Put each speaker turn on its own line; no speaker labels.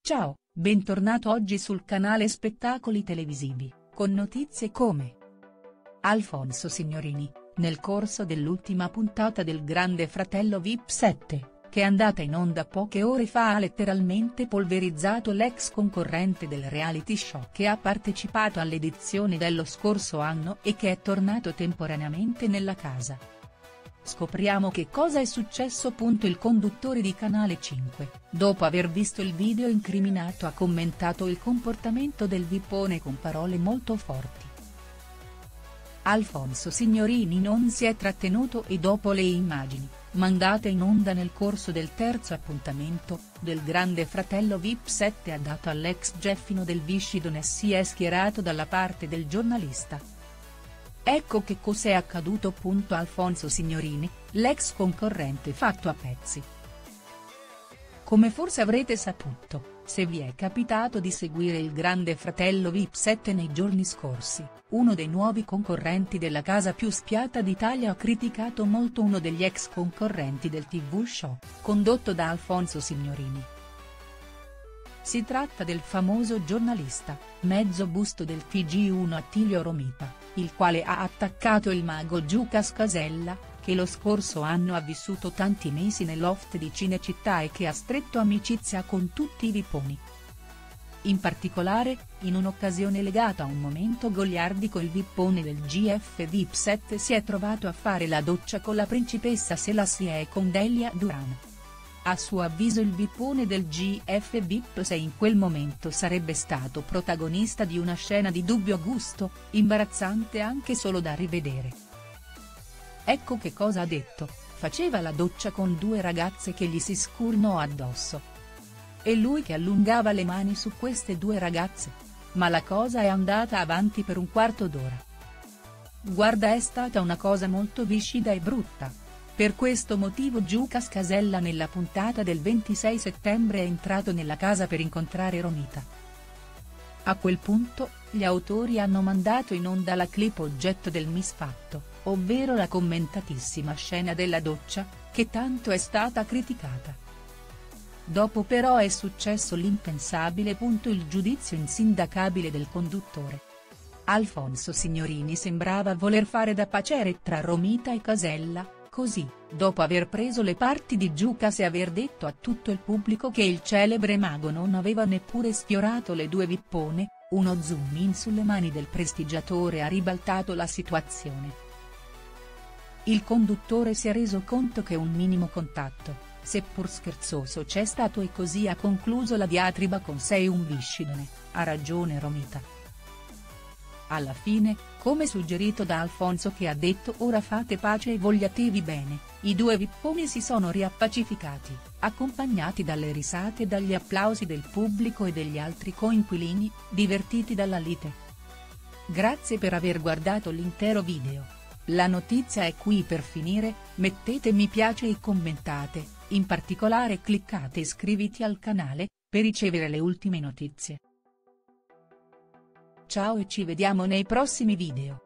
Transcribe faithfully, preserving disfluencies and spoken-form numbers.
Ciao, bentornato oggi sul canale Spettacoli Televisivi, con notizie come Alfonso Signorini, nel corso dell'ultima puntata del Grande Fratello V I P sette, che è andata in onda poche ore fa ha letteralmente polverizzato l'ex concorrente del reality show che ha partecipato all'edizione dello scorso anno e che è tornato temporaneamente nella casa. Scopriamo che cosa è successo. Il conduttore di Canale cinque, dopo aver visto il video incriminato, ha commentato il comportamento del vippone con parole molto forti. Alfonso Signorini non si è trattenuto e dopo le immagini, mandate in onda nel corso del terzo appuntamento, del Grande Fratello V I P sette, ha dato all'ex Geffino del Viscidone e si è schierato dalla parte del giornalista. Ecco che cos'è accaduto. Alfonso Signorini, l'ex concorrente fatto a pezzi. Come forse avrete saputo, se vi è capitato di seguire il Grande Fratello V I P sette nei giorni scorsi, uno dei nuovi concorrenti della casa più spiata d'Italia ha criticato molto uno degli ex concorrenti del tivù show, condotto da Alfonso Signorini. Si tratta del famoso giornalista, mezzo busto del T G uno Attilio Romita, il quale ha attaccato il mago Giuca Scasella, che lo scorso anno ha vissuto tanti mesi nel loft di Cinecittà e che ha stretto amicizia con tutti i vipponi. In particolare, in un'occasione legata a un momento goliardico, il vippone del G F V I P sette si è trovato a fare la doccia con la principessa Selassie e con Delia Duran. A suo avviso il vippone del G F V I P sei in quel momento sarebbe stato protagonista di una scena di dubbio gusto, imbarazzante anche solo da rivedere. Ecco che cosa ha detto: faceva la doccia con due ragazze che gli si scurnò addosso. E lui che allungava le mani su queste due ragazze. Ma la cosa è andata avanti per un quarto d'ora. Guarda, è stata una cosa molto viscida e brutta. Per questo motivo Giuca Scasella nella puntata del ventisei settembre è entrato nella casa per incontrare Romita. A quel punto, gli autori hanno mandato in onda la clip oggetto del misfatto, ovvero la commentatissima scena della doccia, che tanto è stata criticata. Dopo però è successo l'impensabile. Il giudizio insindacabile del conduttore. Alfonso Signorini sembrava voler fare da pacere tra Romita e Casella. Così, dopo aver preso le parti di Giucas e aver detto a tutto il pubblico che il celebre mago non aveva neppure sfiorato le due vippone, uno zoom in sulle mani del prestigiatore ha ribaltato la situazione. Il conduttore si è reso conto che un minimo contatto, seppur scherzoso, c'è stato e così ha concluso la diatriba con "sei un viscidone, ha ragione Romita". Alla fine, come suggerito da Alfonso, che ha detto "ora fate pace e vogliatevi bene", i due vipponi si sono riappacificati, accompagnati dalle risate e dagli applausi del pubblico e degli altri coinquilini, divertiti dalla lite. Grazie per aver guardato l'intero video. La notizia è qui per finire, mettete mi piace e commentate, in particolare cliccate iscriviti al canale, per ricevere le ultime notizie. Ciao e ci vediamo nei prossimi video.